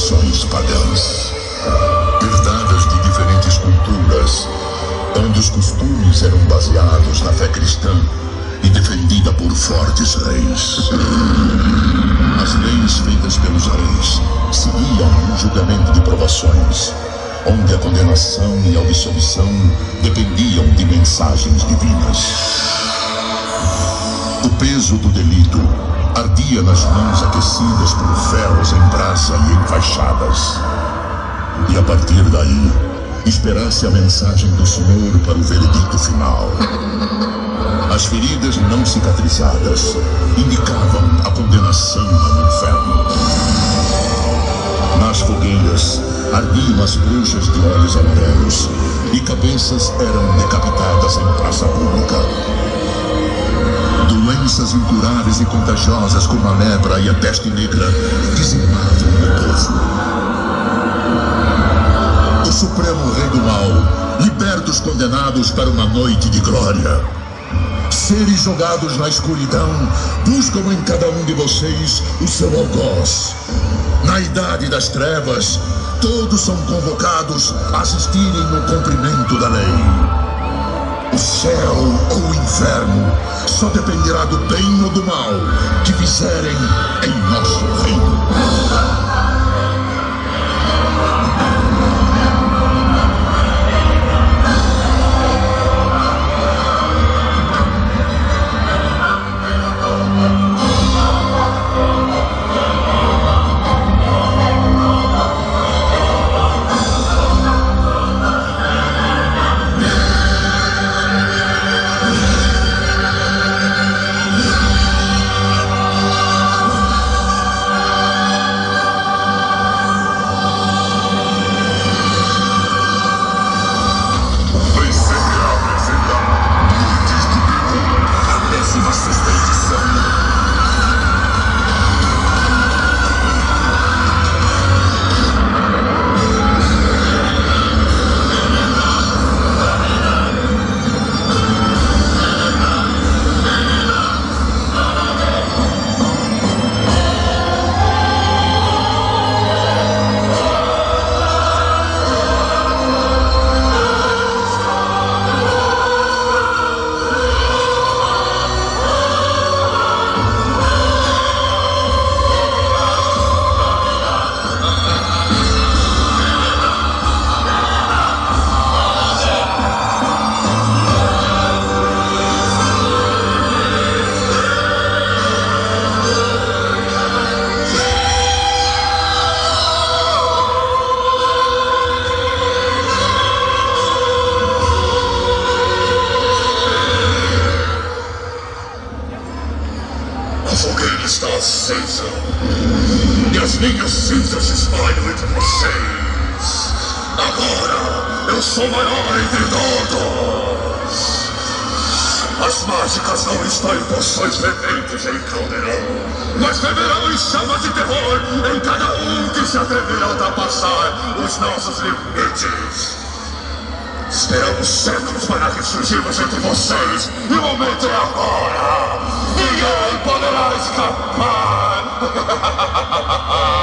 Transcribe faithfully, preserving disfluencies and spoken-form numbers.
tradições pagãs, herdadas de diferentes culturas, onde os costumes eram baseados na fé cristã e defendida por fortes reis. As leis feitas pelos reis seguiam um julgamento de provações, onde a condenação e a absolvição dependiam de mensagens divinas. O peso do delito ardia nas mãos aquecidas por ferros em brasa e enfaixadas. E a partir daí, esperasse a mensagem do Senhor para o veredito final. As feridas não cicatrizadas indicavam a condenação no inferno. Nas fogueiras ardiam as bruxas de olhos amarelos e cabeças eram decapitadas em praça pública. Doenças incuráveis e contagiosas como a lepra e a peste negra dizimavam o povo. O Supremo Rei do Mal liberta os condenados para uma noite de glória. Seres jogados na escuridão buscam em cada um de vocês o seu algoz. Na idade das trevas, todos são convocados a assistirem no cumprimento da lei. O céu ou o inferno só dependerá do bem ou do mal que fizerem em nosso reino. acesa, e as minhas cinzas se espalham entre vocês. Agora eu sou maior entre todos. As mágicas não estão em poções ferventes em caldeirão, mas beberão em chamas de terror em cada um que se atrever a ultrapassar os nossos limites. Esperamos séculos para ressurgirmos entre vocês, e o momento é agora! Ninguém poderá escapar!